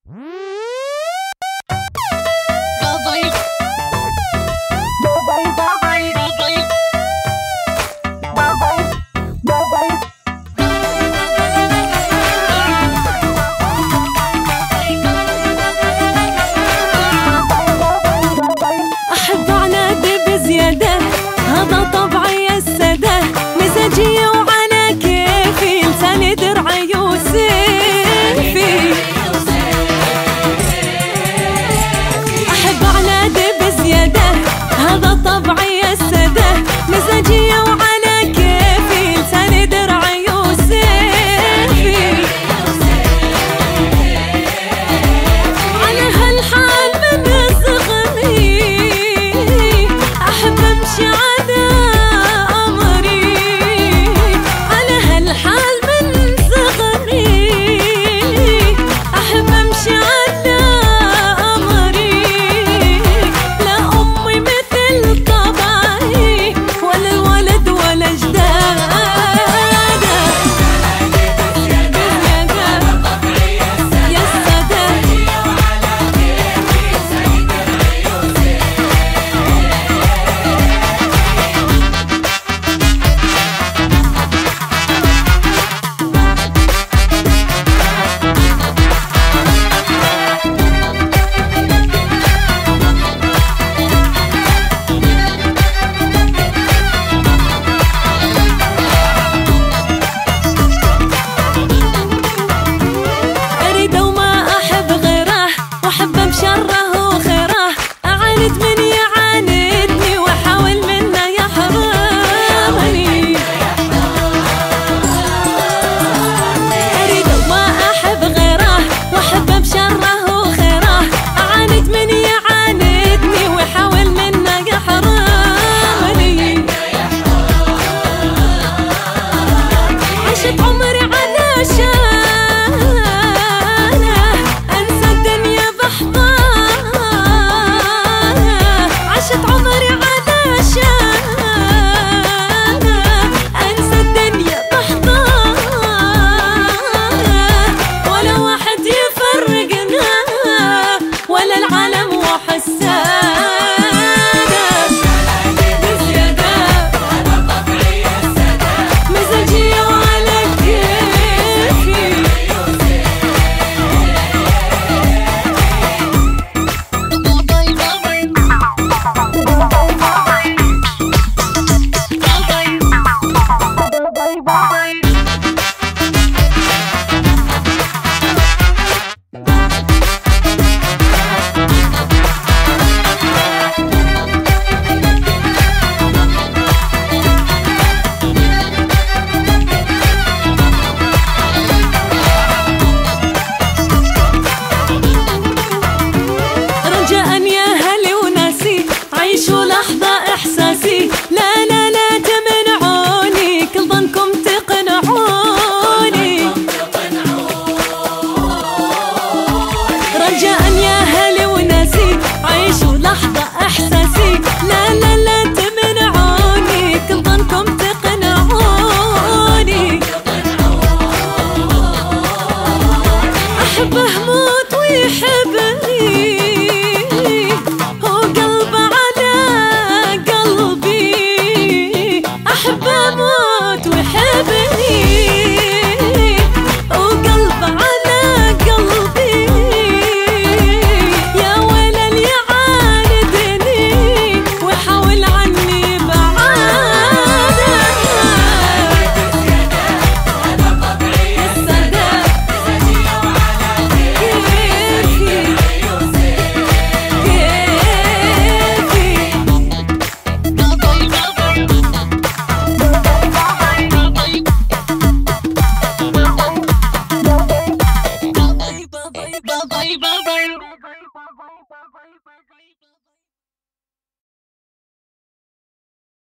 أحب عنادي بزيادة، هذا طبعي السادة، مزاجية وعلى كيفي، لساني درعي وسيفي. أحب عنادي بزيادة، هذا طبعي السادة، مزاجية وعلى كيفي، لساني درعي وسيفي. على هالحال من صغري أحب أمشي على أمري، على هالحال من صغري أحب أمشي على أمري. لا أمي مثل طبعي ولا الولد ولا جداد. يا السادة أريده وما أحب غيره، وأحب بشره وخيره، أعاند من يعاندني وأحاول منه يحرمني. أريده وما أحب غيره، وأحب بشره وخيره، أعاند من يعاندني وأحاول منه يحرمني. عشت عمري على شانه، أنسى الدنيا بحضانه. عشت عمري على شانه، أنسى الدنيا بحضانه. ولا واحد يفرقنا ولا العالم وحسانه. بزيادة مزاجية وعلى كيفي. رجاء يا هلي وناسي، عيشوا لحظة إحساسي، لا لا لا تمنعوني، كل ظنكم تقنعوني. رجاء يا هلي وناسي، عيشوا لحظة إحساسي، لا لا لا تمنعوني، كل ظنكم تقنعوني. أحبه موت ويحبني،